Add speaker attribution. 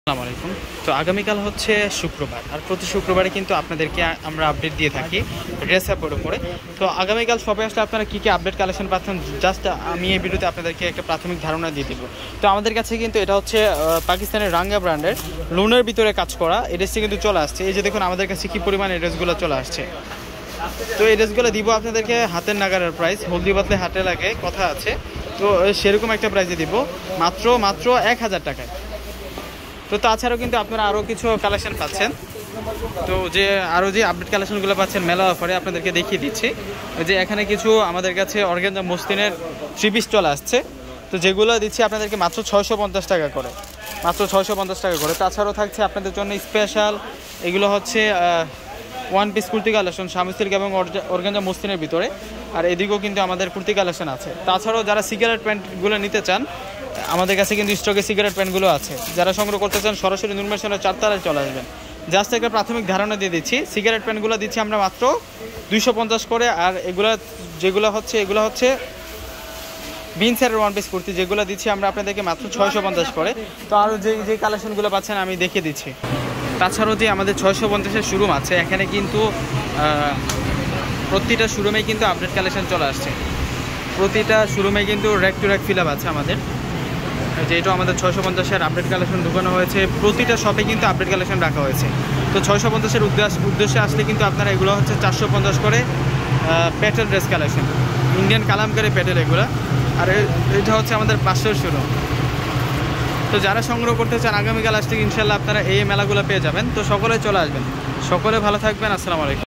Speaker 1: আসসালামু আলাইকুম। তো আগামীকাল হচ্ছে শুক্রবার, আর প্রতি শুক্রবারে কিন্তু আপনাদেরকে আমরা আপডেট দিয়ে থাকি ড্রেস আপের উপরে। তো আগামীকাল শপে আসলে আপনারা কী কী আপডেট কালেকশন পাচ্ছেন, জাস্ট আমি এই ভিডিওতে আপনাদেরকে একটা প্রাথমিক ধারণা দিয়ে দেবো। তো আমাদের কাছে কিন্তু এটা হচ্ছে পাকিস্তানের রাঙ্গা ব্র্যান্ডের লোনের ভিতরে কাজ করা এই ড্রেসটি কিন্তু চলে আসছে। এই যে দেখুন আমাদের কাছে কী পরিমাণ এই ড্রেসগুলো চলে আসছে। তো এই ড্রেসগুলো দিব আপনাদেরকে হাতের নাগারের প্রাইস, হলদি বাতলে হাতে লাগে কথা আছে, তো সেরকম একটা প্রাইসে দিব মাত্র 1000 টাকায়। তো তাছাড়াও কিন্তু আপনারা আরও কিছু কালেকশন পাচ্ছেন। তো যে আরও যে আপডেট কালেকশনগুলো পাচ্ছেন মেলা অফারে আপনাদেরকে দেখিয়ে দিচ্ছি। যে এখানে কিছু আমাদের কাছে অর্গানজা মসলিনের 3 পিস চলে আসছে, তো যেগুলো দিচ্ছি আপনাদেরকে মাত্র 650 টাকা করে, মাত্র 650 টাকা করে। তাছাড়াও থাকছে আপনাদের জন্য স্পেশাল, এগুলো হচ্ছে 1 পিস কুর্তি কালেকশন স্বামী সিল্ক এবং অর্গানজা মসলিনের ভিতরে। আর এদিকেও কিন্তু আমাদের কুর্তি কালেকশন আছে। তাছাড়াও যারা সিগারেট প্যান্টগুলো নিতে চান, আমাদের কাছে কিন্তু স্টকে সিগারেট প্যান্টগুলো আছে। যারা সংগ্রহ করতে চান সরাসরি নূর মেশনের 4 তলায় চলে আসবেন। জাস্ট একটা প্রাথমিক ধারণা দিয়ে দিচ্ছি, সিগারেট প্যান্টগুলো দিচ্ছি আমরা মাত্র 250 করে। আর যেগুলো হচ্ছে বিনসারের 1 পিস কুর্তি, যেগুলো দিচ্ছি আমরা আপনাদেরকে মাত্র 650 করে। তো আরও যে কালেকশনগুলো পাচ্ছেন আমি দেখিয়ে দিচ্ছি। তাছাড়াও যে আমাদের 650-এর শোরুম আছে, এখানে কিন্তু প্রতিটা শোরুমেই কিন্তু আপডেট কালেকশন চলে আসছে। প্রতিটা শোরুমে কিন্তু rack to rack fill up আছে আমাদের। যেটা আমাদের 650-এর আপডেট কালেকশন ঢুকানো হয়েছে, প্রতিটা শপে কিন্তু আপডেট কালেকশন রাখা হয়েছে। তো 650-এর উদ্দেশ্যে আসলে কিন্তু আপনারা এগুলো হচ্ছে 450 করে petal dress collection, Indian kalamkari petal এগুলো। আর এটা হচ্ছে আমাদের 500-এর শোরুম। তো যারা সংগ্রহ করতে চান আগামীকাল আসলে ইনশাল্লাহ আপনারা এই মেলাগুলো পেয়ে যাবেন। তো সকলে চলে আসবেন, সকলে ভালো থাকবেন। আসসালামু আলাইকুম।